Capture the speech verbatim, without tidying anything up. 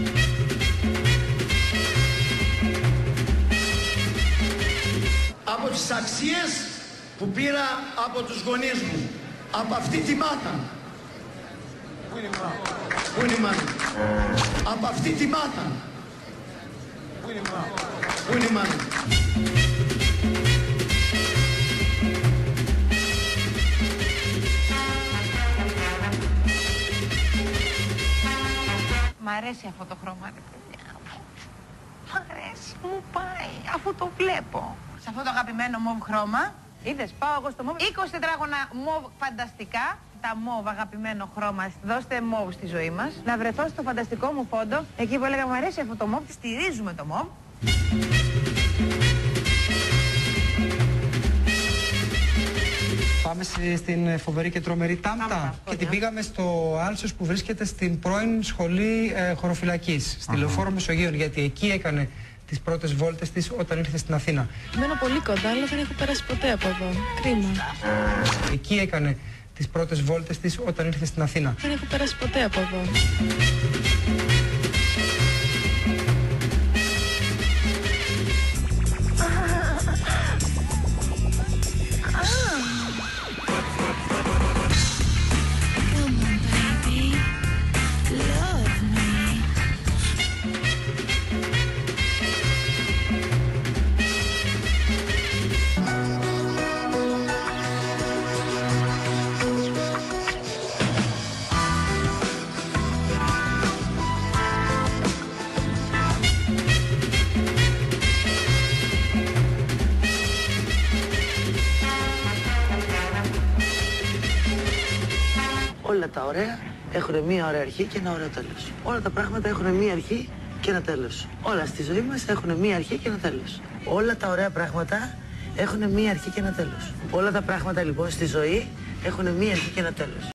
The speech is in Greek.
Από τις αξίες που πήρα από τους γονείς μου, από αυτή τη μάνα. Πού είναι η μάνα? Πού είναι η μάνα? Από αυτή τη μάνα. Πού είναι η μάνα? Πού είναι η μάνα? Μ' αρέσει αυτό το χρώμα, ρε παιδιά μου. Μ' αρέσει, μου πάει, αφού το βλέπω. Σε αυτό το αγαπημένο μοβ χρώμα, είδες, πάω εγώ στο μοβ. είκοσι τετράγωνα μοβ φανταστικά. Τα μοβ αγαπημένο χρώμα, δώστε μοβ στη ζωή μας. Να βρεθώ στο φανταστικό μου φόντο, εκεί που έλεγα μου αρέσει αυτό το μοβ, στηρίζουμε το μοβ. Πάμε στην φοβερή και τρομερή Τάμτα και την πήγαμε στο Άλσος που βρίσκεται στην πρώην σχολή ε, χωροφυλακής, στη Λεωφόρο Μεσογείων, γιατί εκεί έκανε τις πρώτες βόλτες της όταν ήρθε στην Αθήνα. Μένω πολύ κοντά, αλλά δεν έχω περάσει ποτέ από εδώ. Κρίμα. Εκεί έκανε τις πρώτες βόλτες της όταν ήρθε στην Αθήνα. Δεν έχω περάσει ποτέ από εδώ. Όλα τα ωραία έχουν μία ωραία αρχή και ένα ωραίο τέλος. Όλα τα πράγματα έχουν μία αρχή και ένα τέλος. Όλα στη ζωή μας έχουν μία αρχή και ένα τέλος. Όλα τα ωραία πράγματα έχουν μία αρχή και ένα τέλος. Όλα τα πράγματα λοιπόν στη ζωή έχουν μία αρχή και ένα τέλος.